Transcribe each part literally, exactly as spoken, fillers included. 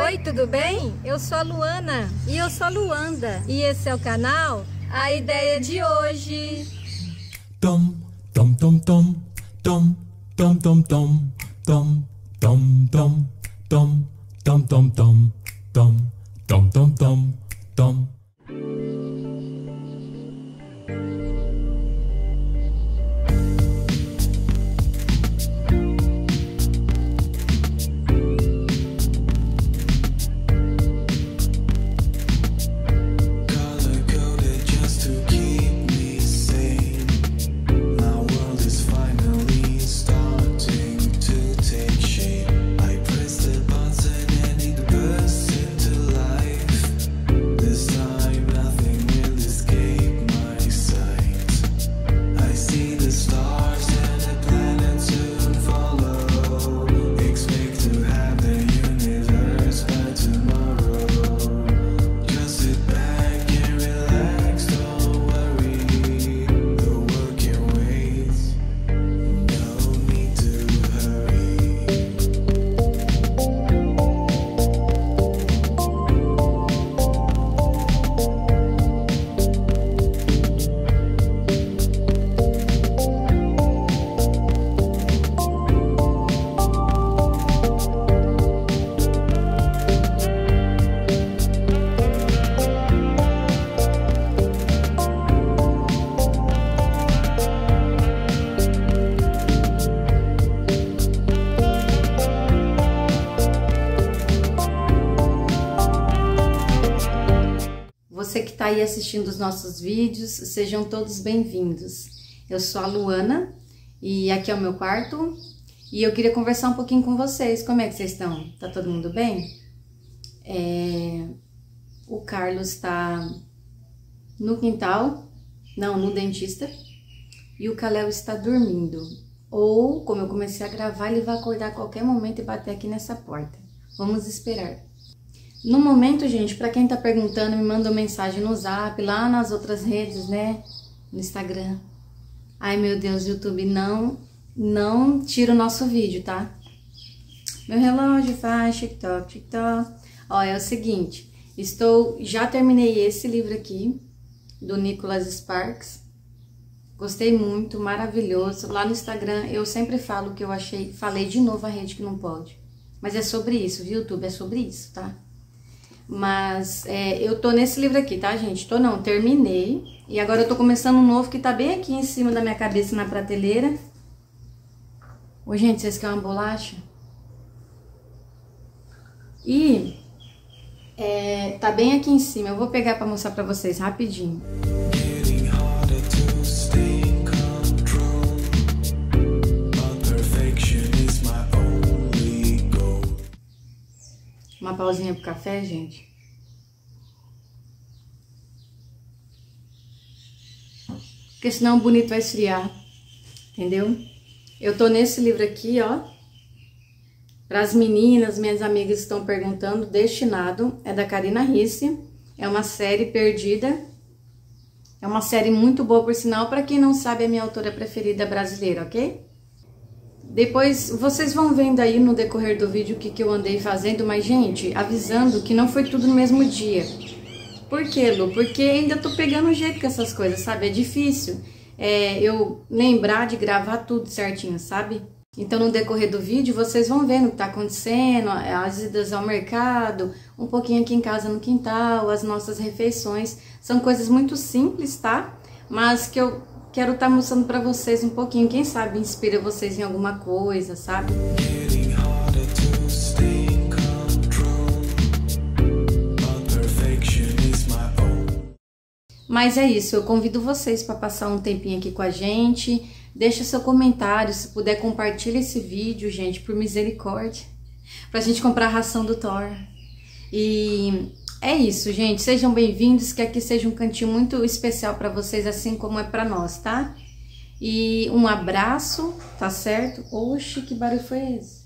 Oi, tudo bem? Eu sou a Luana. E eu sou a Luanda. E esse é o canal A Ideia de Hoje. Tom, tom, tom, tom, tom, tom, tom, tom, tom, tom, tom, tom, tom, tom, tom, tom, tom, tom, tom, tom. Você que está aí assistindo os nossos vídeos, sejam todos bem-vindos. Eu sou a Luana e aqui é o meu quarto e eu queria conversar um pouquinho com vocês. Como é que vocês estão? Tá todo mundo bem? É... O Carlos está no quintal, não, no dentista, e o Kalel está dormindo. Ou, como eu comecei a gravar, ele vai acordar a qualquer momento e bater aqui nessa porta. Vamos esperar. No momento, gente, para quem tá perguntando, me mandou mensagem no Zap, lá nas outras redes, né? No Instagram. Ai, meu Deus, YouTube, não, não tira o nosso vídeo, tá? Meu relógio faz TikTok, TikTok. Ó, é o seguinte, estou, já terminei esse livro aqui, do Nicholas Sparks. Gostei muito, maravilhoso. Lá no Instagram eu sempre falo que eu achei, falei de novo a rede que não pode. Mas é sobre isso, viu, YouTube? É sobre isso, tá? Mas é, eu tô nesse livro aqui, tá, gente? Tô não, terminei. E agora eu tô começando um novo que tá bem aqui em cima da minha cabeça, na prateleira. Ô, gente, vocês querem uma bolacha? E é, tá bem aqui em cima. Eu vou pegar pra mostrar pra vocês rapidinho. Uma pausinha pro café, gente. Porque senão o bonito vai esfriar, entendeu? Eu tô nesse livro aqui, ó. Para as meninas, minhas amigas estão perguntando, Destinado, é da Karina Ricci. É uma série perdida. É uma série muito boa, por sinal, para quem não sabe, é a minha autora preferida brasileira, ok? Depois, vocês vão vendo aí no decorrer do vídeo o que, que eu andei fazendo, mas, gente, avisando que não foi tudo no mesmo dia. Por quê, Lu? Porque ainda tô pegando o jeito com essas coisas, sabe? É difícil é, eu lembrar de gravar tudo certinho, sabe? Então, no decorrer do vídeo, vocês vão vendo o que tá acontecendo, as idas ao mercado, um pouquinho aqui em casa no quintal, as nossas refeições. São coisas muito simples, tá? Mas que eu quero estar mostrando pra vocês um pouquinho, quem sabe inspira vocês em alguma coisa, sabe? Mas é isso, eu convido vocês para passar um tempinho aqui com a gente. Deixa seu comentário, se puder compartilha esse vídeo, gente, por misericórdia. Pra gente comprar a ração do Thor. E é isso, gente. Sejam bem-vindos, que aqui seja um cantinho muito especial para vocês, assim como é para nós, tá? E um abraço, tá certo? Oxe, que barulho foi esse?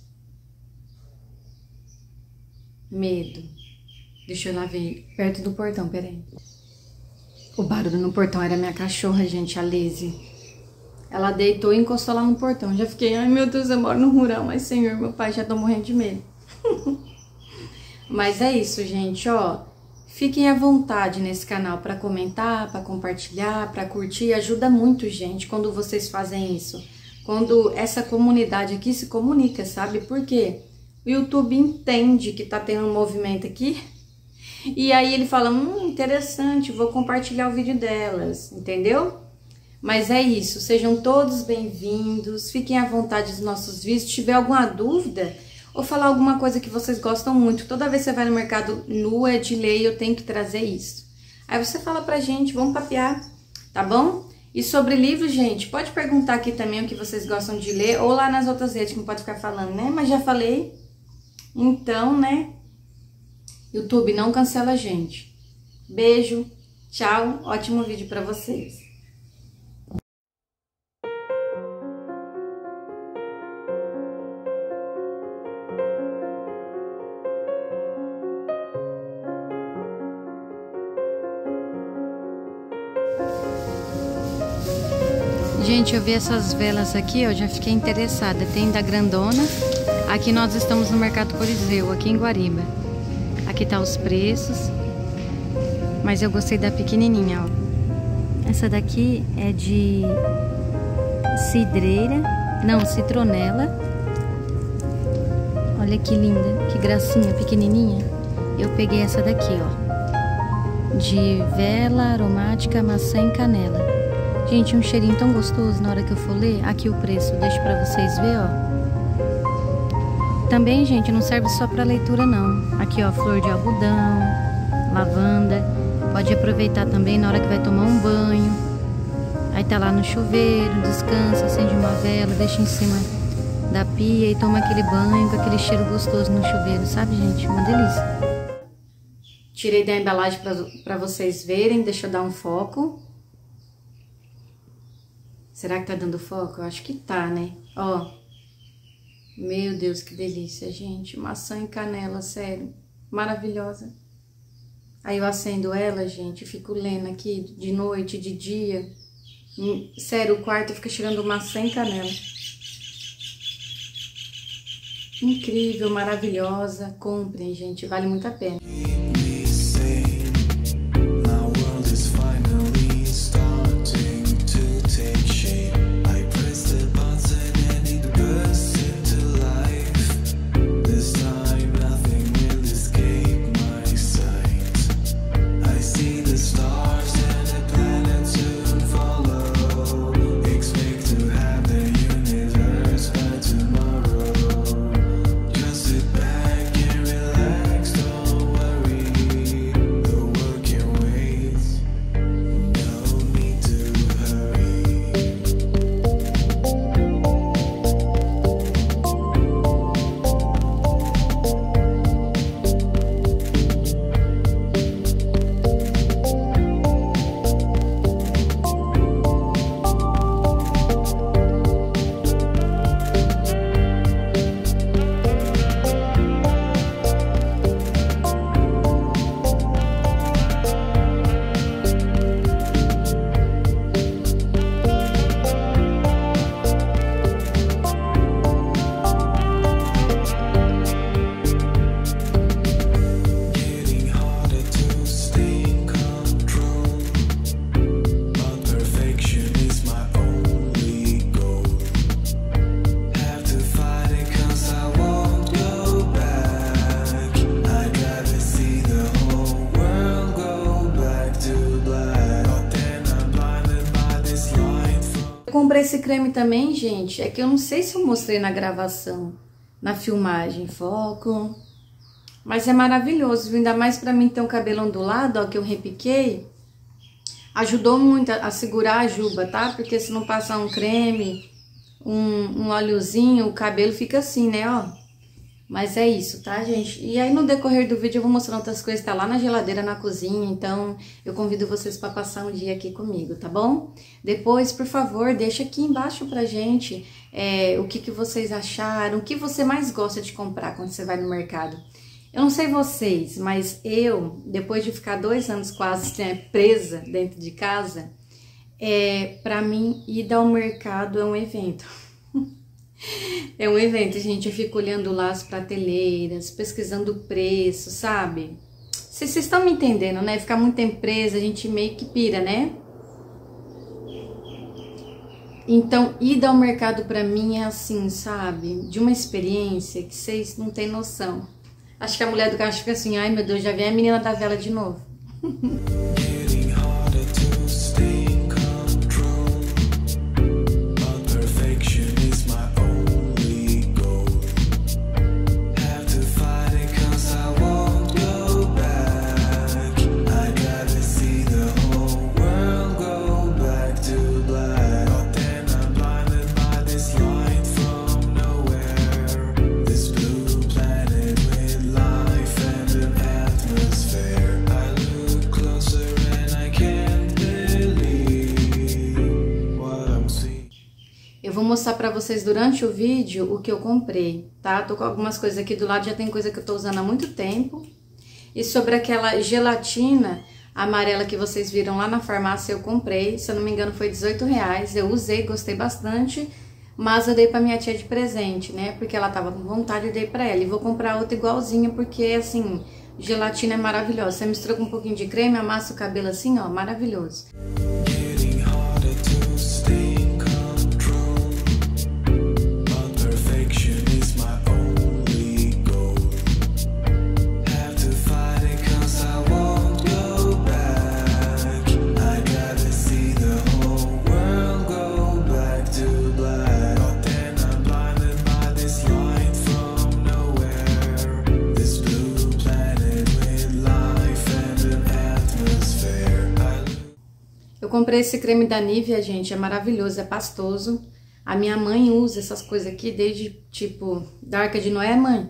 Medo. Deixa eu lá ver, perto do portão, peraí. O barulho no portão era minha cachorra, gente, a Lizzie. Ela deitou e encostou lá no portão. Já fiquei, ai meu Deus, eu moro no rural, mas senhor, meu pai, já tô morrendo de medo. Mas é isso, gente, ó. Fiquem à vontade nesse canal para comentar, para compartilhar, para curtir. Ajuda muito, gente, quando vocês fazem isso. Quando essa comunidade aqui se comunica, sabe? Porque o YouTube entende que tá tendo um movimento aqui. E aí ele fala, hum, interessante, vou compartilhar o vídeo delas, entendeu? Mas é isso, sejam todos bem-vindos, fiquem à vontade dos nossos vídeos. Se tiver alguma dúvida ou falar alguma coisa que vocês gostam muito, toda vez que você vai no mercado nu, é de lei, eu tenho que trazer isso. Aí você fala pra gente, vamos papear, tá bom? E sobre livros, gente, pode perguntar aqui também o que vocês gostam de ler, ou lá nas outras redes, que não pode ficar falando, né? Mas já falei, então, né? YouTube, não cancela a gente. Beijo, tchau, ótimo vídeo pra vocês. Gente, eu vi essas velas aqui, ó, já fiquei interessada. Tem da grandona. Aqui nós estamos no Mercado Coliseu, aqui em Guariba. Aqui tá os preços. Mas eu gostei da pequenininha, ó. Essa daqui é de cidreira, não, citronela. Olha que linda, que gracinha, pequenininha. Eu peguei essa daqui, ó, de vela aromática maçã e canela. Gente, um cheirinho tão gostoso na hora que eu for ler. Aqui o preço, deixo pra vocês verem, ó. Também, gente, não serve só pra leitura, não. Aqui, ó, flor de algodão, lavanda. Pode aproveitar também na hora que vai tomar um banho. Aí tá lá no chuveiro, descansa, acende uma vela, deixa em cima da pia e toma aquele banho com aquele cheiro gostoso no chuveiro, sabe, gente? Uma delícia. Tirei da embalagem pra, pra vocês verem, deixa eu dar um foco. Será que tá dando foco? Eu acho que tá, né? Ó. Meu Deus, que delícia, gente. Maçã e canela, sério. Maravilhosa. Aí eu acendo ela, gente, fico lendo aqui de noite, de dia. Sério, o quarto fica cheirando maçã e canela. Incrível, maravilhosa. Comprem, gente, vale muito a pena. Comprei esse creme também, gente, é que eu não sei se eu mostrei na gravação, na filmagem, foco, mas é maravilhoso, viu? Ainda mais pra mim ter um cabelo ondulado, ó, que eu repiquei, ajudou muito a segurar a juba, tá? Porque se não passar um creme, um, um óleozinho, o cabelo fica assim, né, ó. Mas é isso, tá, gente? E aí, no decorrer do vídeo, eu vou mostrando outras coisas. Tá lá na geladeira, na cozinha. Então, eu convido vocês para passar um dia aqui comigo, tá bom? Depois, por favor, deixa aqui embaixo pra gente é, o que, que vocês acharam. O que você mais gosta de comprar quando você vai no mercado. Eu não sei vocês, mas eu, depois de ficar dois anos quase né, presa dentro de casa, é, pra mim, ir ao mercado é um evento. É um evento, gente. Eu fico olhando lá as prateleiras, pesquisando o preço, sabe? Vocês estão me entendendo, né? Ficar muito tempo presa, a gente meio que pira, né? Então, ida ao mercado pra mim é assim, sabe? De uma experiência que vocês não têm noção. Acho que a mulher do caixa fica assim, ai meu Deus, já vem a menina da vela de novo. Vou mostrar pra vocês durante o vídeo o que eu comprei, tá? Tô com algumas coisas aqui do lado, já tem coisa que eu tô usando há muito tempo. E sobre aquela gelatina amarela que vocês viram lá na farmácia, eu comprei. Se eu não me engano foi dezoito reais, eu usei, gostei bastante. Mas eu dei pra minha tia de presente, né? Porque ela tava com vontade, eu dei pra ela. E vou comprar outra igualzinha, porque assim, gelatina é maravilhosa. Você mistura com um pouquinho de creme, amassa o cabelo assim, ó, maravilhoso. Eu comprei esse creme da Nivea, gente, é maravilhoso, é pastoso. A minha mãe usa essas coisas aqui desde, tipo, da Arca de Noé, mãe.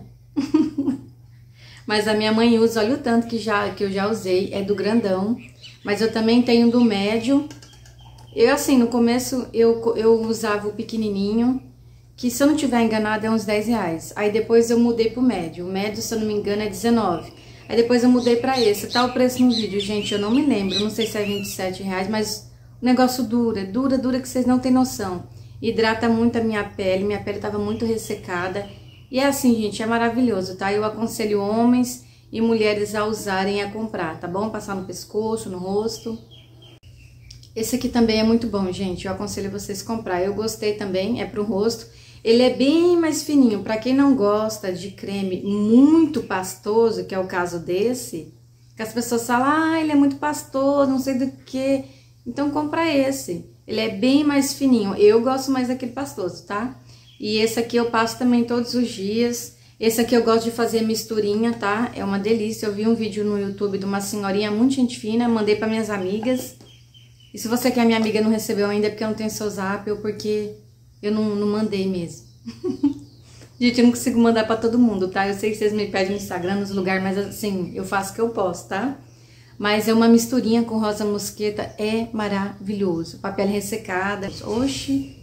Mas a minha mãe usa, olha o tanto que, já, que eu já usei, é do grandão. Mas eu também tenho do médio. Eu, assim, no começo eu, eu usava o pequenininho, que se eu não tiver enganado é uns dez reais. Aí depois eu mudei pro médio. O médio, se eu não me engano, é dezenove. Aí depois eu mudei pra esse. Tá o preço no vídeo, gente, eu não me lembro. Não sei se é vinte e sete reais, mas o negócio dura, dura, dura que vocês não têm noção. Hidrata muito a minha pele, minha pele tava muito ressecada. E é assim, gente, é maravilhoso, tá? Eu aconselho homens e mulheres a usarem e a comprar, tá bom? Passar no pescoço, no rosto. Esse aqui também é muito bom, gente. Eu aconselho vocês a comprar. Eu gostei também, é pro rosto. Ele é bem mais fininho. Pra quem não gosta de creme muito pastoso, que é o caso desse, que as pessoas falam, ah, ele é muito pastoso, não sei do que. Então compra esse. Ele é bem mais fininho. Eu gosto mais daquele pastoso, tá? E esse aqui eu passo também todos os dias. Esse aqui eu gosto de fazer misturinha, tá? É uma delícia. Eu vi um vídeo no YouTube de uma senhorinha muito gente fina, mandei para minhas amigas. E se você que é minha amiga não recebeu ainda é porque eu não tenho seu zap ou porque eu não, não mandei mesmo. Gente, eu não consigo mandar para todo mundo, tá? Eu sei que vocês me pedem no Instagram, nos lugares, mas assim, eu faço o que eu posso, tá? Mas é uma misturinha com rosa mosqueta, é maravilhoso. Papel ressecada. Oxi,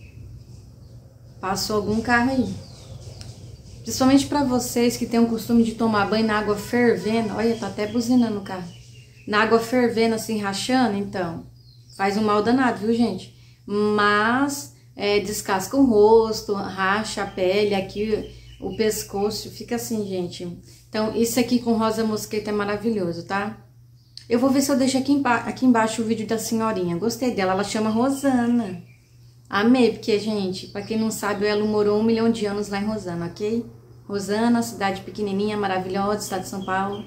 passou algum carro aí. Principalmente pra vocês que têm o costume de tomar banho na água fervendo. Olha, tá até buzinando o carro. Na água fervendo, assim, rachando, então, faz um mal danado, viu, gente? Mas é, descasca o rosto, racha a pele, aqui o pescoço, fica assim, gente. Então, isso aqui com rosa mosqueta é maravilhoso, tá? Eu vou ver se eu deixo aqui, emba aqui embaixo o vídeo da senhorinha. Gostei dela, ela chama Rosana. Amei, porque, gente, pra quem não sabe, ela morou um milhão de anos lá em Rosana, ok? Rosana, cidade pequenininha, maravilhosa, estado de São Paulo.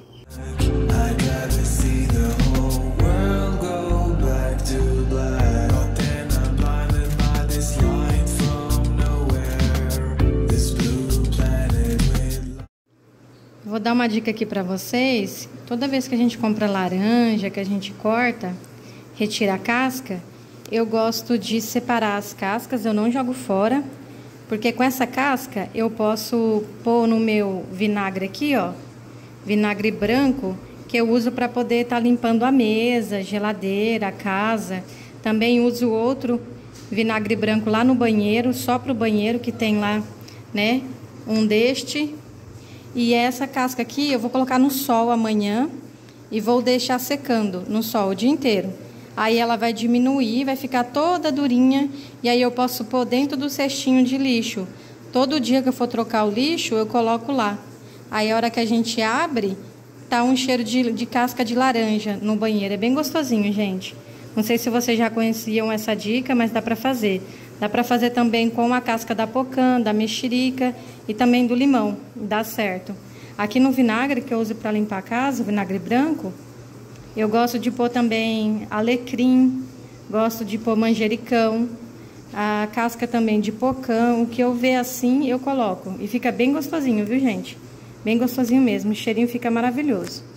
Vou dar uma dica aqui pra vocês. Toda vez que a gente compra laranja, que a gente corta, retira a casca, eu gosto de separar as cascas, eu não jogo fora, porque com essa casca eu posso pôr no meu vinagre aqui, ó, vinagre branco, que eu uso para poder estar tá limpando a mesa, geladeira, a casa. Também uso outro vinagre branco lá no banheiro, só pro banheiro, que tem lá, né, um deste. E essa casca aqui eu vou colocar no sol amanhã e vou deixar secando no sol o dia inteiro. Aí ela vai diminuir, vai ficar toda durinha e aí eu posso pôr dentro do cestinho de lixo Todo dia que eu for trocar o lixo, eu coloco lá. Aí a hora que a gente abre, tá um cheiro de, de casca de laranja no banheiro. É bem gostosinho, gente. Não sei se vocês já conheciam essa dica, mas dá para fazer. Dá para fazer também com a casca da pocã, da mexerica e também do limão. Dá certo. Aqui no vinagre que eu uso para limpar a casa, o vinagre branco, eu gosto de pôr também alecrim, gosto de pôr manjericão, a casca também de pocã. O que eu ver assim, eu coloco. E fica bem gostosinho, viu, gente? Bem gostosinho mesmo. O cheirinho fica maravilhoso.